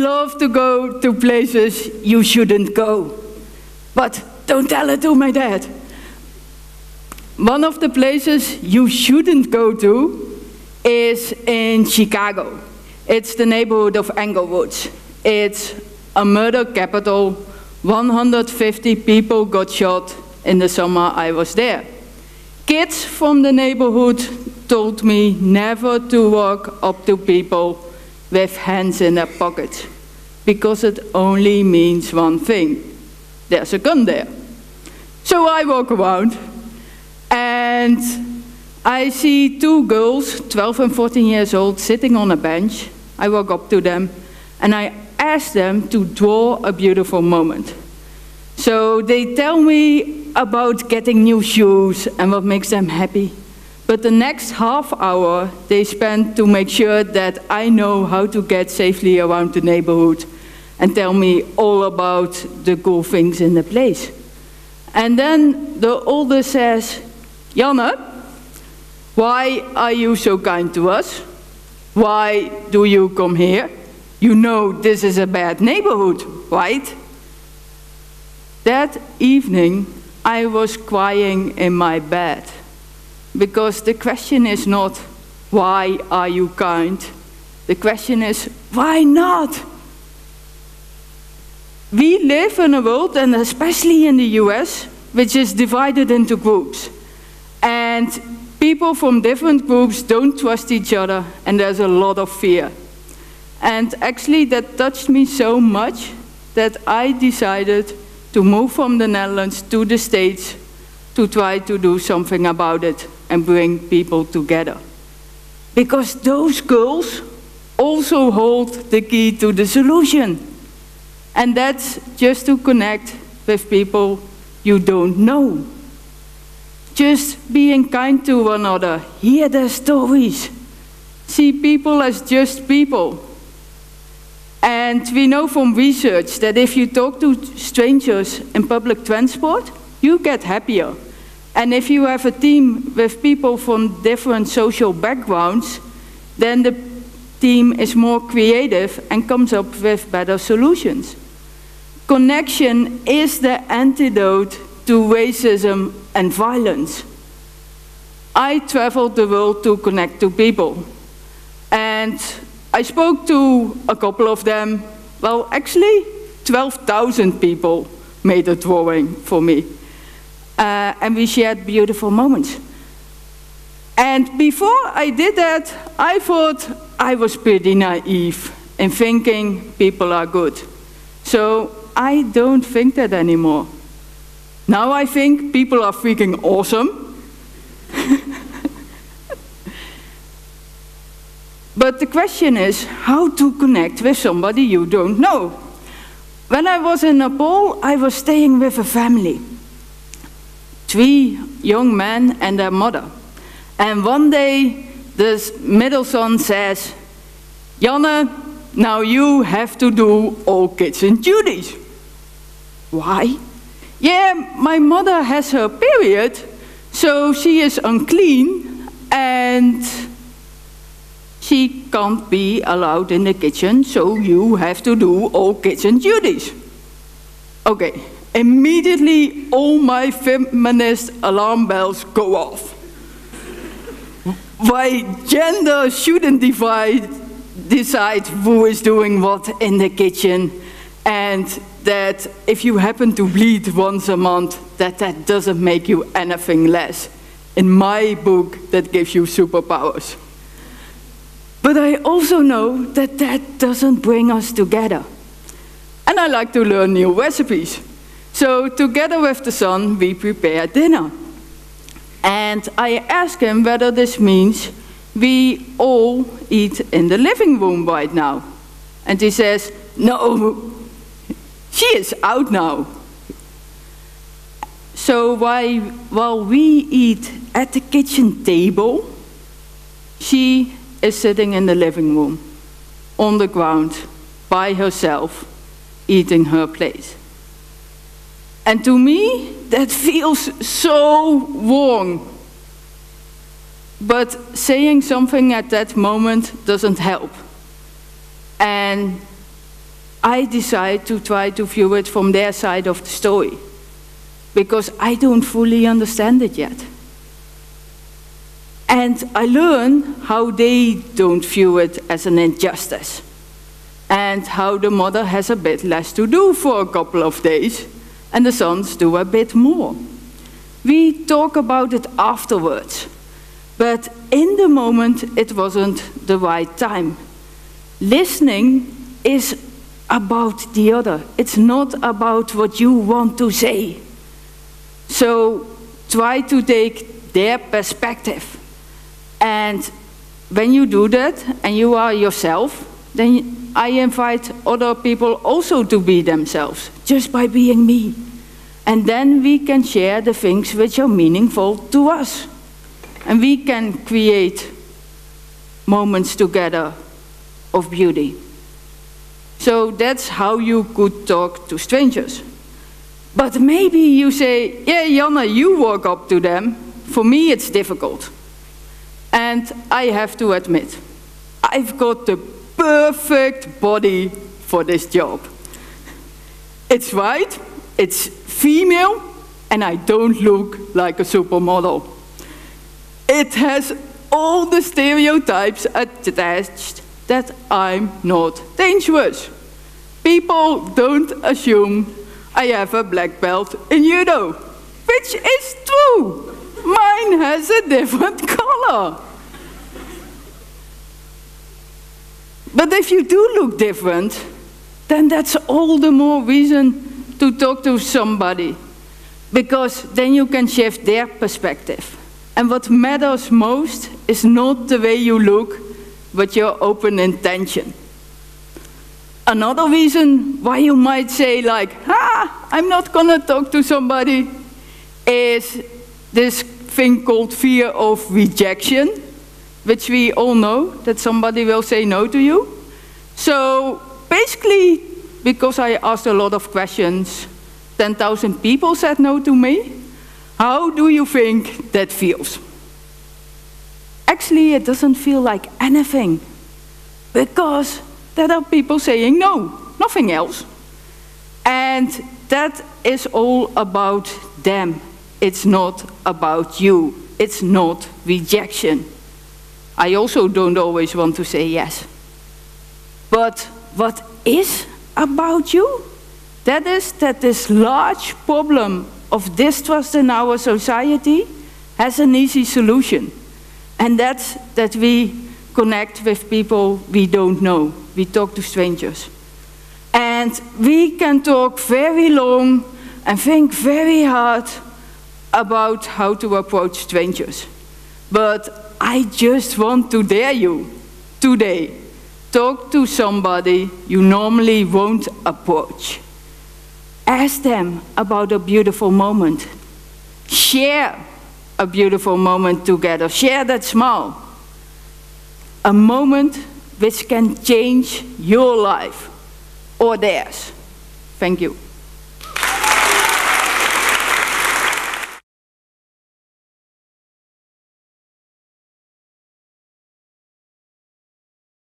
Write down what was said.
love to go to places you shouldn't go. But don't tell it to my dad. One of the places you shouldn't go to is in Chicago. It's the neighborhood of Englewood. It's a murder capital. 150 people got shot in the summer I was there. Kids from the neighborhood told me never to walk up to people with hands in their pockets, because it only means one thing: there's a gun there. So I walk around, and I see two girls, 12 and 14 years old, sitting on a bench. I walk up to them, and I ask them to draw a beautiful moment. So they tell me about getting new shoes and what makes them happy. But the next half hour they spend to make sure that I know how to get safely around the neighborhood and tell me all about the cool things in the place. And then the oldest says, Janne, why are you so kind to us? Why do you come here? You know this is a bad neighborhood, right? That evening, I was crying in my bed, because the question is not, why are you kind? The question is, why not? We live in a world, and especially in the US, which is divided into groups. And people from different groups don't trust each other, and there's a lot of fear. And actually that touched me so much that I decided to move from the Netherlands to the States to try to do something about it and bring people together. Because those girls also hold the key to the solution. And that's just to connect with people you don't know. Just being kind to one another, hear their stories, see people as just people. And we know from research that if you talk to strangers in public transport, you get happier. And if you have a team with people from different social backgrounds, then the team is more creative and comes up with better solutions. Connection is the antidote to racism and violence. I traveled the world to connect to people. And I spoke to a couple of them. Well, actually, 12,000 people made a drawing for me. And we shared beautiful moments. And before I did that, I thought I was pretty naive in thinking people are good. So I don't think that anymore. Now I think people are freaking awesome. But the question is how to connect with somebody you don't know. When I was in Nepal, I was staying with a family. 3 young men and their mother. And one day, this middle son says, Janne, now you have to do all kitchen duties. Why? Yeah, my mother has her period, so she is unclean, and she can't be allowed in the kitchen, so you have to do all kitchen duties. Okay, immediately all my feminist alarm bells go off. Why gender shouldn't decide who is doing what in the kitchen, and that if you happen to bleed once a month, that doesn't make you anything less. In my book, that gives you superpowers. But I also know that that doesn't bring us together. And I like to learn new recipes. So together with the son, we prepare dinner. And I ask him whether this means we all eat in the living room right now. And he says, no, she is out now. So while we eat at the kitchen table, she is sitting in the living room, on the ground, by herself, eating her plate. And to me, that feels so wrong. But saying something at that moment doesn't help. And I decide to try to view it from their side of the story, because I don't fully understand it yet. And I learn how they don't view it as an injustice, and how the mother has a bit less to do for a couple of days, and the sons do a bit more. We talk about it afterwards, but in the moment it wasn't the right time. Listening is about the other. It's not about what you want to say. So try to take their perspective. And when you do that, and you are yourself, then I invite other people also to be themselves, just by being me. And then we can share the things which are meaningful to us. And we can create moments together of beauty. So that's how you could talk to strangers. But maybe you say, yeah, Janne, you walk up to them. For me, it's difficult. And I have to admit, I've got the perfect body for this job. It's white, it's female, and I don't look like a supermodel. It has all the stereotypes attached that I'm not dangerous. People don't assume I have a black belt in judo, which is true. Mine has a different color. But if you do look different, then that's all the more reason to talk to somebody, because then you can shift their perspective. And what matters most is not the way you look, but your open intention. Another reason why you might say like, I'm not gonna talk to somebody, is this thing called fear of rejection, which we all know, that somebody will say no to you. So basically, because I asked a lot of questions, 10,000 people said no to me. How do you think that feels? Actually, it doesn't feel like anything, because there are people saying no, nothing else. And that is all about them. It's not about you. It's not rejection. I also don't always want to say yes. But what is about you? That is that this large problem of distrust in our society has an easy solution. And that's that we connect with people we don't know. We talk to strangers. And we can talk very long and think very hard about how to approach strangers. But I just want to dare you today. Talk to somebody you normally won't approach. Ask them about a beautiful moment. Share a beautiful moment together. Share that smile. A moment which can change your life or theirs. Thank you.